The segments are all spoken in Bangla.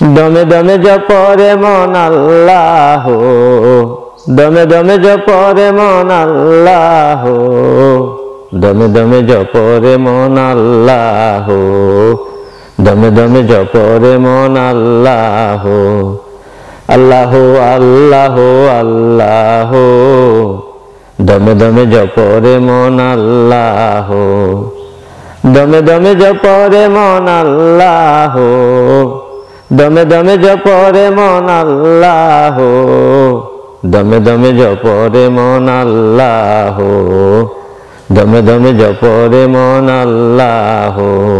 দমে দমে জপরে মন আল্লাহ, দমে দমে জপরে মন আল্লাহ, দমে দমে জপরে মন আল্লাহ, দমে দমে জপরে মন আল্লাহ। আল্লাহ আল্লাহ আল্লাহ, দমে দমে জপরে মন আল্লাহ, দমে দমে জপরে মন আল্লাহ, দমে দমে জপরে মন আল্লাহ, দমে দমে জপরে মন আল্লাহ, দমে দমে জপরে মন আল্লাহ।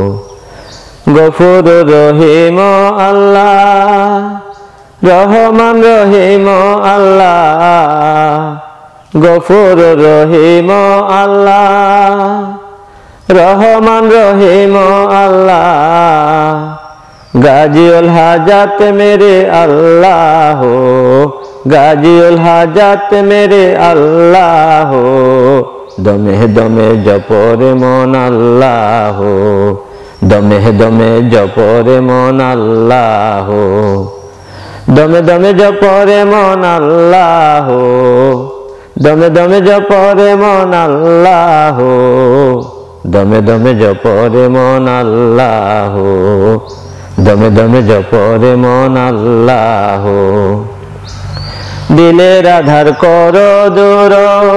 গফুর রহিম আল্লাহ, রহমান রহিম আল্লাহ, গফুর রহিম আল্লাহ, রহমান রহিম আল্লাহ। গাজিউল হাজাত মেরে আল্লাহ, গাজিউল হাজাত মেরে আল্লাহ, দমে দমে জপরে মন আল্লাহ, দমে দমে জপরে মন আল্লাহ, দমে দমে জপরে মন আল্লাহ, দমে দমে জপরে মন আল্লাহ, দমে দমে জপরে মন আল্লাহ, দমে দমে জপরে মন আল্লাহ। দিলের আধার করো দূর,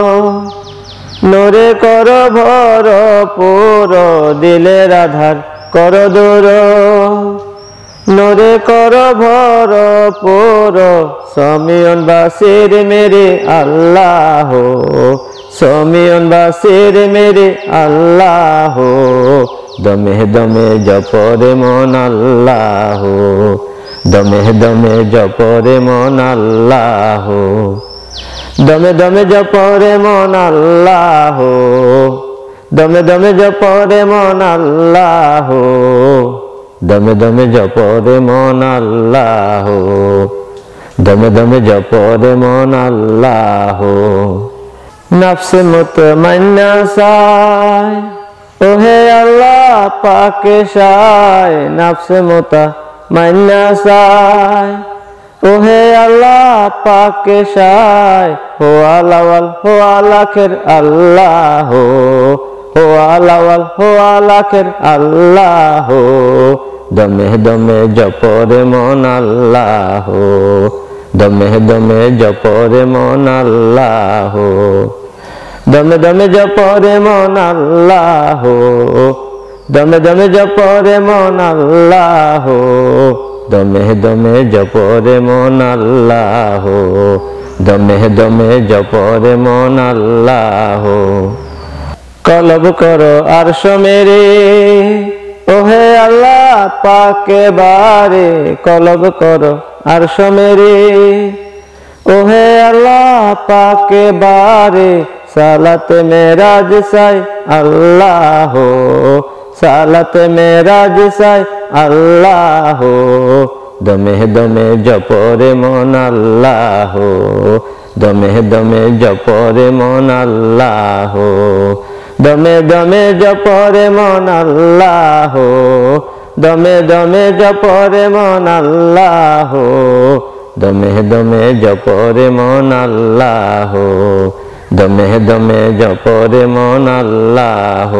নূরে করো ভরপুর, দিলের আধার করো দূর, নূরে করো ভরপুর। সমিয়ন বাসির মেরে আল্লাহ, সমিয়ন বাসির মেরে আল্লাহ, দমে দমে জপরে মন আল্লাহ, দমে দমে জপরে মন আল্লাহ, দমে দমে জপরে মন আল্লাহ, দমে দমে জপরে মন আল্লাহ, দমে দমে জপরে মন আল্লাহ, দমে দমে জপরে মন আল্লাহ। নফস মুতমাইন্না সায়, ওহে আল্লাহ পাকে সায়, নফস মুতমাইন্না সায়, ওহে আল্লাহ পাকে সায়। হো আলাওয়াল হো আলাখের আল্লাহ, হো আলাওয়াল হো আলাখের আল্লাহ, দমে দমে জপরে মন আল্লাহ, দমে দমে জপরে মন আল্লাহ, দমে দমে জপরে মন আল্লাহ, দমে দমে জপরে মন আল্লাহ, দমে দমে জপরে মন আল্লাহ, দমে দমে জপরে মন আল্লাহ। কলব করো আরশ মেরে, ওহে আল্লাহ পাকে বারে, কলব করো আরশ মেরে, ওহে আল্লাহ পাকে বারে। সালাত মেরাজ সাই আল্লাহ, সালাত মেরাজ সাই আল্লাহ, দমে দমে জপরে মন আল্লাহ, দমে দমে জপরে মন আল্লাহ, দমে দমে জপরে মন আল্লাহ, দমে দমে জপরে মন আল্লাহ, দমে দমে জপরে মন আল্লাহ, দমে দমে জপরে মন আল্লাহ।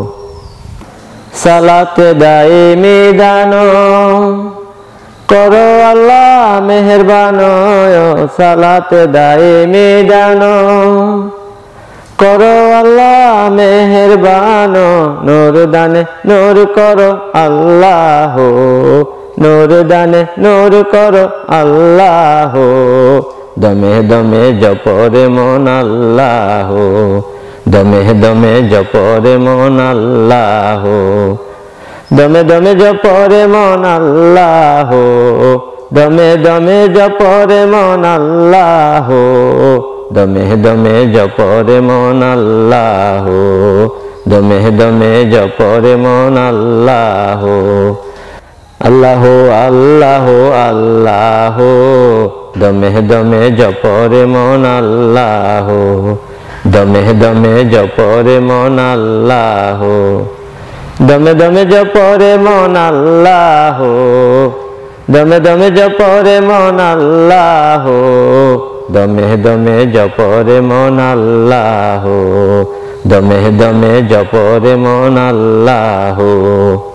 সালাত দাইমি দানো করো আল্লাহ মেহেরবানো, সালাত দাইমি দানো করো আল্লাহ মেহেরবানো। নূর দানে নূর করো আল্লাহ, নূর দানে নূর করো আল্লাহ, দমে দমে জপরে মন আল্লাহ, দমে দমে জপরে মন আল্লাহ, দমে দমে জপরে মন আল্লাহ, দমে দমে জপরে মন আল্লাহ, দমে দমে জপরে মন আল্লাহ, দমে দমে জপরে মন আল্লাহ। আল্লাহ আল্লাহ আল্লাহ, দমে দমে জপরে মন আল্লাহ, দমে দমে জপরে মন আল্লাহ, দমে দমে জপরে মন আল্লাহ, দমে দমে জপরে মন আল্লাহ, দমে দমে জপরে মন আল্লাহ, দমে দমে জপরে মন আল্লাহ।